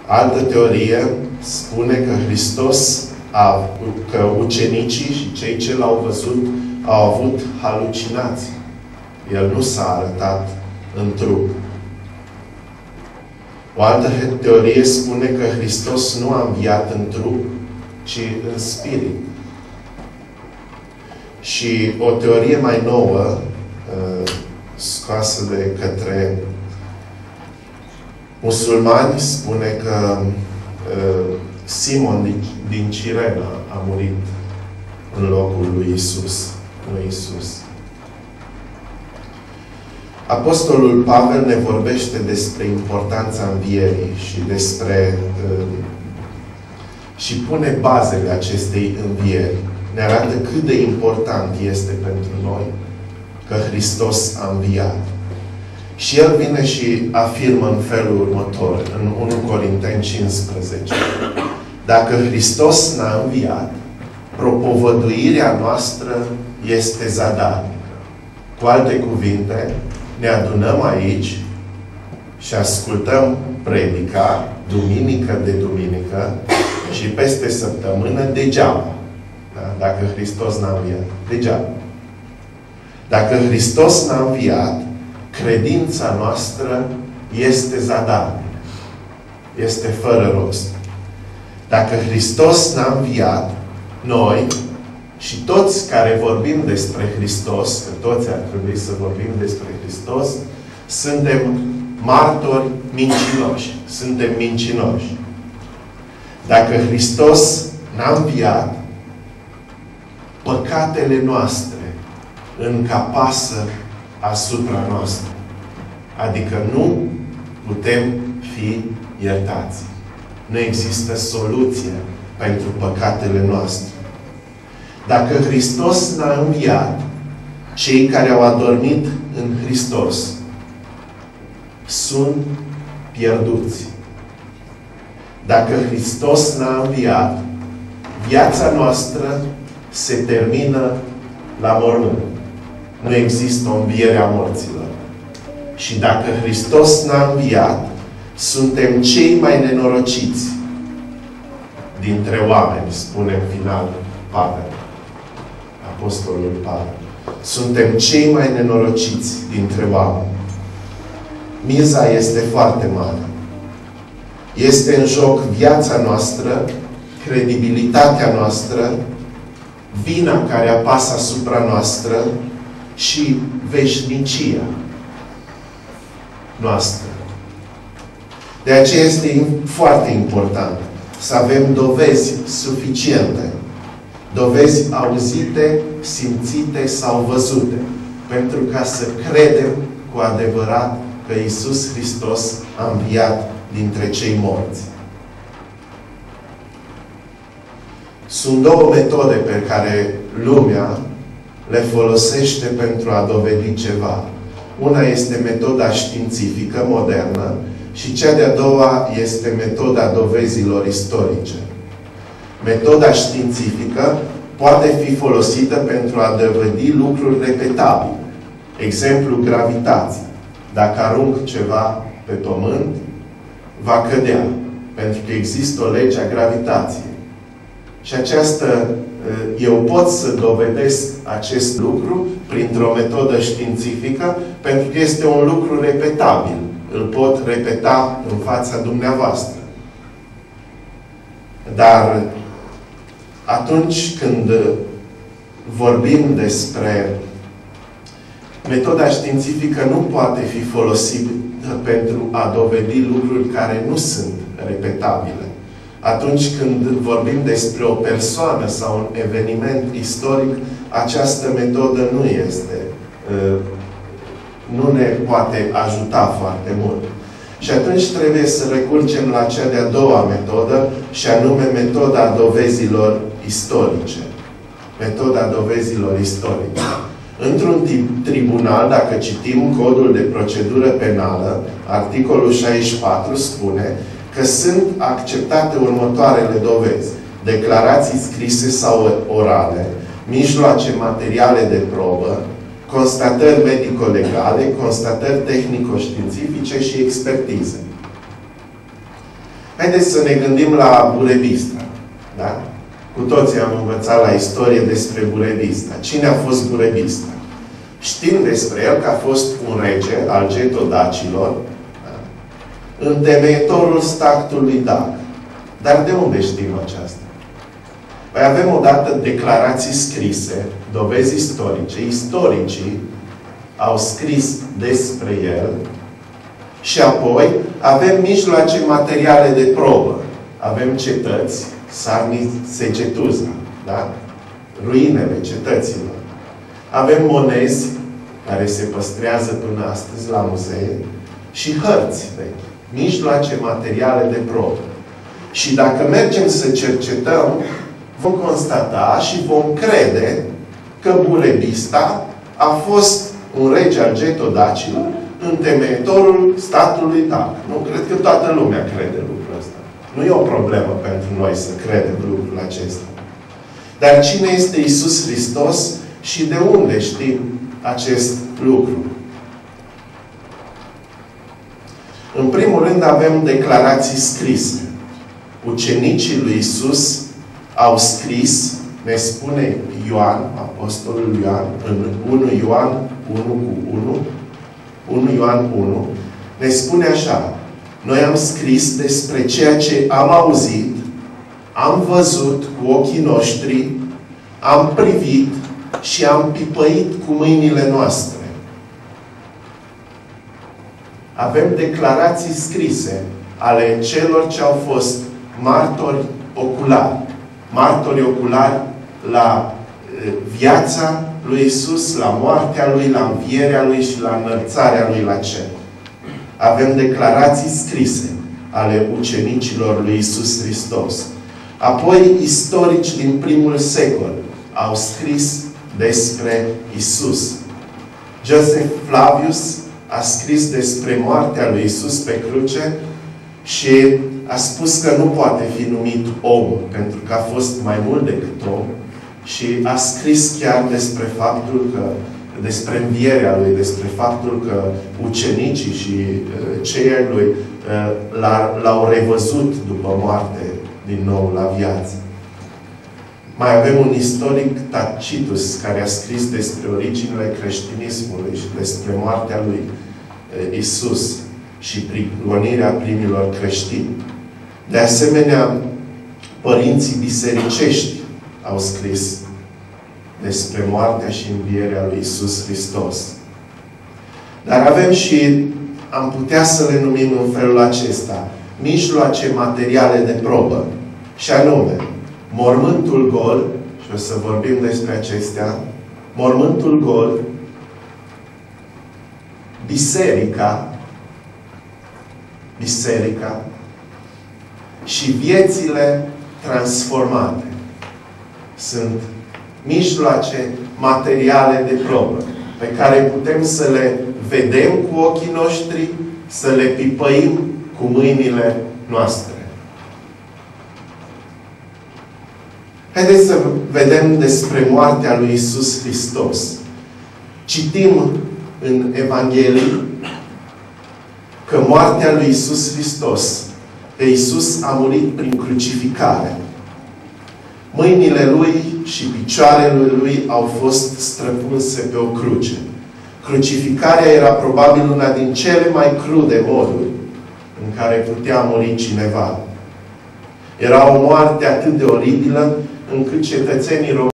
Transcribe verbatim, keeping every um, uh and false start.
Altă teorie spune că Hristos, a, că ucenicii și cei ce l-au văzut au avut halucinații. El nu s-a arătat în trup. O altă teorie spune că Hristos nu a înviat în trup, ci în spirit. Și o teorie mai nouă, scoasă de către musulmani, spune că Simon din Cirena a murit în locul lui Isus, nu Isus. Apostolul Pavel ne vorbește despre importanța învierii și despre uh, și pune bazele acestei învieri. Ne arată cât de important este pentru noi că Hristos a înviat. Și El vine și afirmă în felul următor, în unu Corinteni cincisprezece. Dacă Hristos n-a înviat, propovăduirea noastră este zadarnică. Cu alte cuvinte, ne adunăm aici și ascultăm predica, duminică de duminică, și peste săptămână degeaba. Da? Dacă Hristos n-a înviat. Degeaba. Dacă Hristos n-a înviat, credința noastră este zadarnică. Este fără rost. Dacă Hristos n-a înviat, noi și toți care vorbim despre Hristos, că toți ar trebui să vorbim despre Hristos, suntem martori mincinoși. Suntem mincinoși. Dacă Hristos n-a înviat, păcatele noastre încapasă asupra noastră. Adică nu putem fi iertați. Nu există soluție pentru păcatele noastre. Dacă Hristos n-a înviat, cei care au adormit în Hristos sunt pierduți. Dacă Hristos n-a înviat, viața noastră se termină la mormânt. Nu există o înviere a morților. Și dacă Hristos n-a înviat, suntem cei mai nenorociți dintre oameni, spune în final Pavel. Apostolul Pavel. Suntem cei mai nenorociți dintre oameni. Miza este foarte mare. Este în joc viața noastră, credibilitatea noastră, vina care apasă asupra noastră și veșnicia noastră. De aceea este foarte important să avem dovezi suficiente. Dovezi auzite, simțite sau văzute. Pentru ca să credem cu adevărat că Iisus Hristos a înviat dintre cei morți. Sunt două metode pe care lumea le folosește pentru a dovedi ceva. Una este metoda științifică modernă și cea de-a doua este metoda dovezilor istorice. Metoda științifică poate fi folosită pentru a dovedi lucruri repetabile. Exemplu, gravitație. Dacă arunc ceva pe pământ, va cădea. Pentru că există o lege a gravitației. Și această, eu pot să dovedesc acest lucru printr-o metodă științifică, pentru că este un lucru repetabil. Îl pot repeta în fața dumneavoastră. Dar atunci când vorbim despre metoda științifică, nu poate fi folosită pentru a dovedi lucruri care nu sunt repetabile. Atunci când vorbim despre o persoană sau un eveniment istoric, această metodă nu este, nu ne poate ajuta foarte mult. Și atunci trebuie să recurgem la cea de-a doua metodă, și anume metoda dovezilor istorice. Metoda dovezilor istorice. Într-un tribunal, dacă citim codul de procedură penală, articolul șaizeci și patru spune că sunt acceptate următoarele dovezi: declarații scrise sau orale, mijloace materiale de probă, constatări medico-legale, constatări tehnico-științifice și expertize. Haideți să ne gândim la Burebista. Da? Cu toții am învățat la istorie despre Burebista. Cine a fost Burebista? Știm despre el că a fost un rege al getodacilor, da? Întemeietorul statului Dac. Dar de unde știm aceasta? Păi avem odată declarații scrise, dovezi istorice. Istoricii au scris despre el și apoi avem mijloace materiale de probă. Avem cetăți, Sarmisegetuza, da? Ruinele cetăților. Avem monezi care se păstrează până astăzi la muzee și hărți vechi, mijloace materiale de probă. Și dacă mergem să cercetăm, vom constata și vom crede că Burebista a fost un rege al getodacilor, întemeietorul statului Dac. Nu cred că toată lumea crede lucrul ăsta. Nu e o problemă pentru noi să credem lucrul acesta. Dar cine este Iisus Hristos și de unde știm acest lucru? În primul rând avem declarații scrise. Ucenicii lui Iisus au scris, ne spune Ioan, apostolul Ioan, în unu Ioan unu cu unu, unu Ioan unu, ne spune așa: noi am scris despre ceea ce am auzit, am văzut cu ochii noștri, am privit și am pipăit cu mâinile noastre. Avem declarații scrise ale celor ce au fost martori oculari. Martori oculari la viața lui Iisus, la moartea Lui, la învierea Lui și la înălțarea Lui la cer. Avem declarații scrise ale ucenicilor lui Iisus Hristos. Apoi, istorici din primul secol au scris despre Iisus. Joseph Flavius a scris despre moartea lui Iisus pe cruce și a spus că nu poate fi numit om, pentru că a fost mai mult decât om, și a scris chiar despre faptul că, despre învierea lui, despre faptul că ucenicii și uh, cei ai lui uh, l-au revăzut după moarte din nou la viață. Mai avem un istoric, Tacitus, care a scris despre originile creștinismului și despre moartea lui uh, Isus și prigonirea primilor creștini. De asemenea, părinții bisericești au scris despre moartea și învierea lui Iisus Hristos. Dar avem și, am putea să le numim în felul acesta, mijloace materiale de probă. Și anume, mormântul gol, și o să vorbim despre acestea, mormântul gol, biserica, biserica și viețile transformate sunt mijloace materiale de probă pe care putem să le vedem cu ochii noștri, să le pipăim cu mâinile noastre. Haideți să vedem despre moartea lui Iisus Hristos. Citim în Evanghelii că moartea lui Iisus Hristos, că Iisus a murit prin crucificare. Mâinile Lui și picioarele Lui au fost străpunse pe o cruce. Crucificarea era probabil una din cele mai crude moduri în care putea muri cineva. Era o moarte atât de oribilă încât cetățenii români